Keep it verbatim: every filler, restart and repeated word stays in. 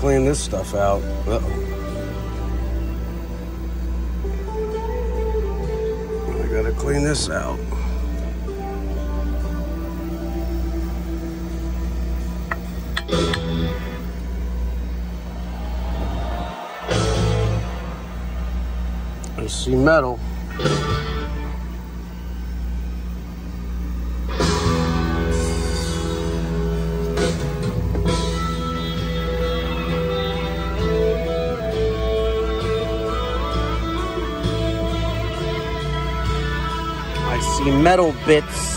clean this stuff out. Uh-oh. I gotta clean this out. I see metal. I see metal bits.